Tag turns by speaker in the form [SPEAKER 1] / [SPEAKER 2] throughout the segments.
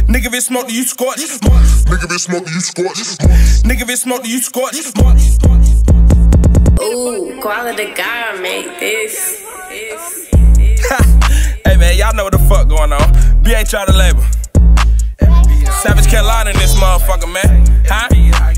[SPEAKER 1] Nigga, if it smoke, you scorch.
[SPEAKER 2] Nigga, if it smoke, you scorch.
[SPEAKER 1] Nigga, if it smoke, you scorch.
[SPEAKER 3] Ooh, quality God make this.
[SPEAKER 1] Hey man, y'all know what the fuck going on. BHR the label. Savage Carolina in this motherfucker, man. Huh?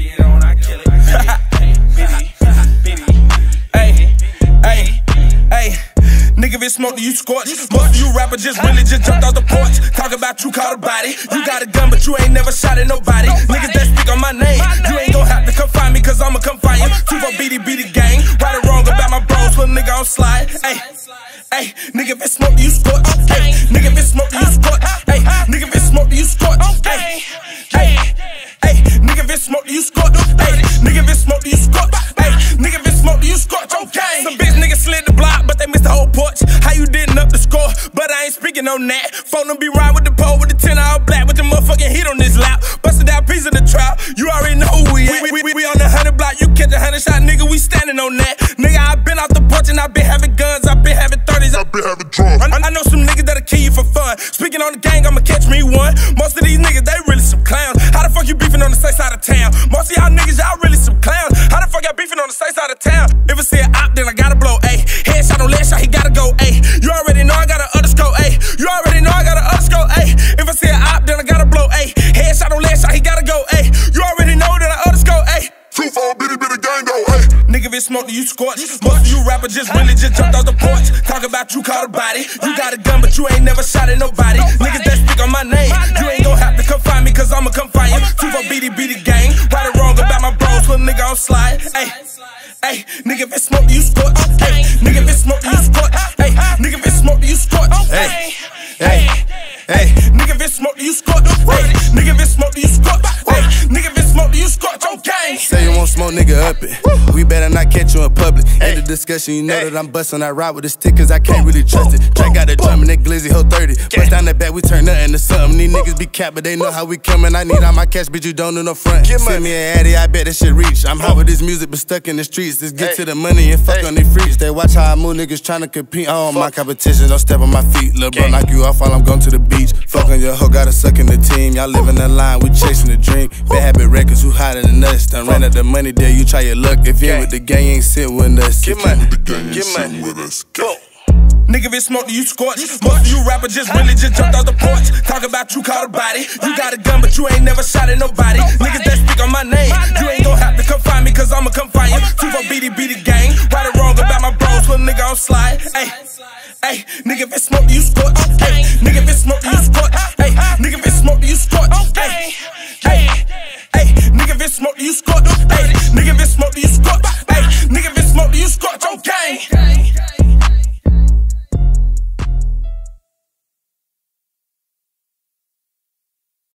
[SPEAKER 1] Hey. Nigga, if it smoke, you scorch. Most of you rappers just really just jumped off the porch. Talk about you caught a body. You got a gun, but you ain't never shot at nobody. Niggas that speak on my name, you ain't gon' have to come find me, cause I'ma come find you. 2-4 BD gang. Right or wrong about my bros, little nigga on slide. Hey, nigga, if it smoke, you scorch. Hey, nigga, if it smoke, you scorch. Hey, nigga, if it smoke, you scorch. Hey, nigga, if it smoke, you scorch. Hey, nigga, if it smoke, you scorch. Hey, nigga, if it smoke, you scorch. Okay. Some bitch niggas slid the block, but they missed the whole porch. How you didn't up the score? But I ain't speaking on that. Phone them be ride with the pole with the 10 all black with the motherfucking heat on this lap. Busted out piece of the trap. You already know who we at. We on the 100 block. You catch a 100 shot, nigga. We standing on that. Nigga, I been off the porch and I been having guns. I been having 30s.
[SPEAKER 2] I been having drugs.
[SPEAKER 1] I know some niggas that'll kill you for fun. Speaking on the gang, I'ma catch me one. Most of these niggas, they really some clowns. How the fuck you beefing on the same side of town? Most of y'all niggas, y'all really some clowns. How the fuck y'all beefing on the same side of town? If I see an op, then I gotta blow, ayy. Headshot on last shot, he gotta go, ayy. You already know I got an underscore, ayy. You already know I got an underscore, ayy. If I see an op, then I gotta blow, ayy. Headshot on last shot, he gotta go, ayy. You already know that I underscore, ayy.
[SPEAKER 2] 2-4 bitty gang though, ayy.
[SPEAKER 1] Nigga, if it smoke, you scorch. Most of you rappers just really just jumped off the porch. Talk about you caught a body. You got a gun, but you ain't never shot at nobody. Niggas that speak on my name, you ain't gon' have to come find me, cause I'ma come find you. 2-4 BD gang. Right or wrong about my bros, little nigga on slide. Hey, nigga, if it smoke, you scorch. Hey, nigga, if it smoke, you scorch. Hey, nigga, if it smoke, you scorch. Hey, nigga, if it smoke, you scorch. Hey, nigga, if it smoke, you scorch. Hey, nigga, if it smoke, you scorch. Okay.
[SPEAKER 4] Say you won't smoke, nigga, up it. We better not catch you in public. End the discussion, you know that I'm bustin'. I ride with this stick, cause I can't really trust it. Drake got the drum and that glizzy hoe 30. Bust down the back, we turn nothing to something. These niggas be capped, but they know how we comin'. I need all my cash, bitch, you don't do no front. Send me an addy, I bet that shit reach. I'm hot with this music, but stuck in the streets. Let's get to the money and fuck on these freaks. They watch how I move, niggas tryna compete. I don't my competition, don't step on my feet. Lil' bro, knock you off while I'm going to the beach. Fuck on your hoe, gotta suck in the team. Y'all living the line, we chasing the dream. Bad habit records, who hotter than us? Done ran out the money there, you try your luck. If you ain't with the gang, you ain't sit with us. Get money, get money. Go.
[SPEAKER 1] Nigga, if it smoke, you scorch. Most of you rappers just really just jumped off the porch. Talk about you caught a body. You got a gun, but you ain't never shot at nobody. Niggas that speak on my name, you ain't gon' have to come find me, cause I'ma come find you. 2-4 BD gang. Right or wrong about my bros, little nigga on slide. Hey, nigga, if it smoke, you scorch. Hey, nigga, if it smoke, you scorch. Hey, nigga, if it smoke, you scorch. Hey, nigga, if it smoke, you scorch.